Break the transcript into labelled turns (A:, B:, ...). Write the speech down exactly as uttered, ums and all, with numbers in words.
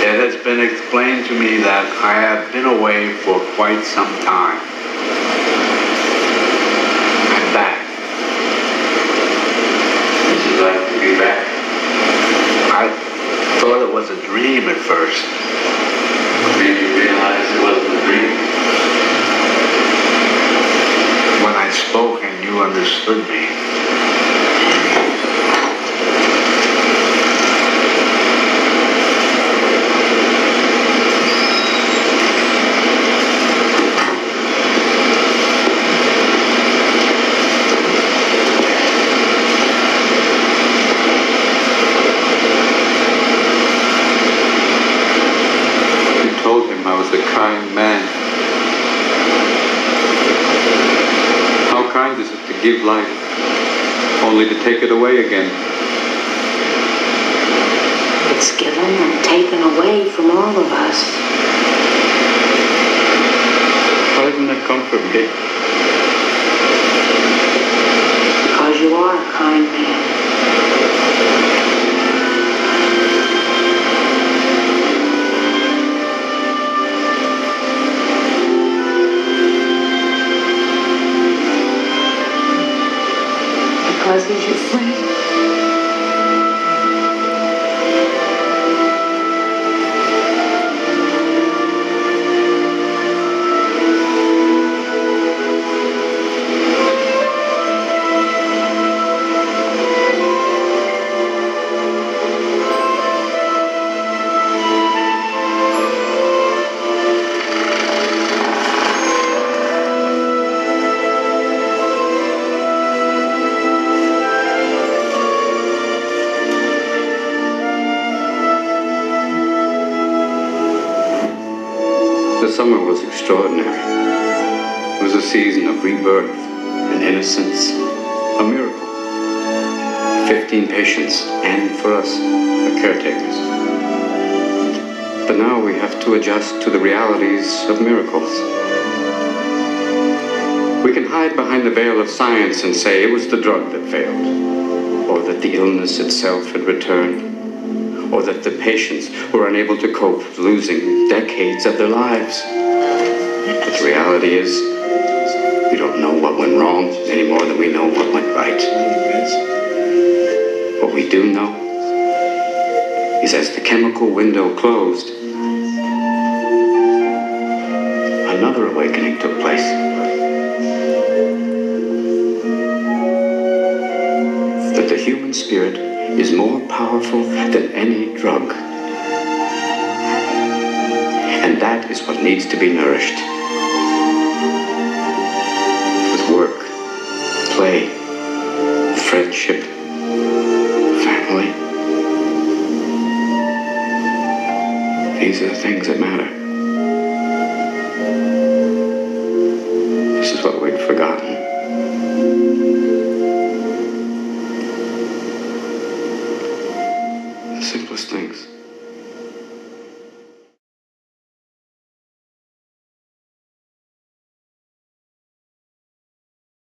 A: It has been explained to me that I have been away for quite some time. I'm back.
B: Would you like to be back?
A: I thought it was a dream at first.
B: Made you realize it wasn't a dream?
A: When I spoke and you understood me.
C: I was a kind man. How kind is it to give life, only to take it away again?
D: It's given and taken away from all of us.
C: Why doesn't that comfort me?
D: Because you are a kind man. Because he's your friend.
C: The summer was extraordinary. It was a season of rebirth and innocence, a miracle. Fifteen patients, and for us, the caretakers. But now we have to adjust to the realities of miracles. We can hide behind the veil of science and say it was the drug that failed, or that the illness itself had returned, or that the patients were unable to cope with losing decades of their lives. But the reality is, we don't know what went wrong any more than we know what went right. What we do know is as the chemical window closed, another awakening took place. That the human spirit is more powerful than any drug. And that is what needs to be nourished. With work, play, friendship, family. These are the things that matter.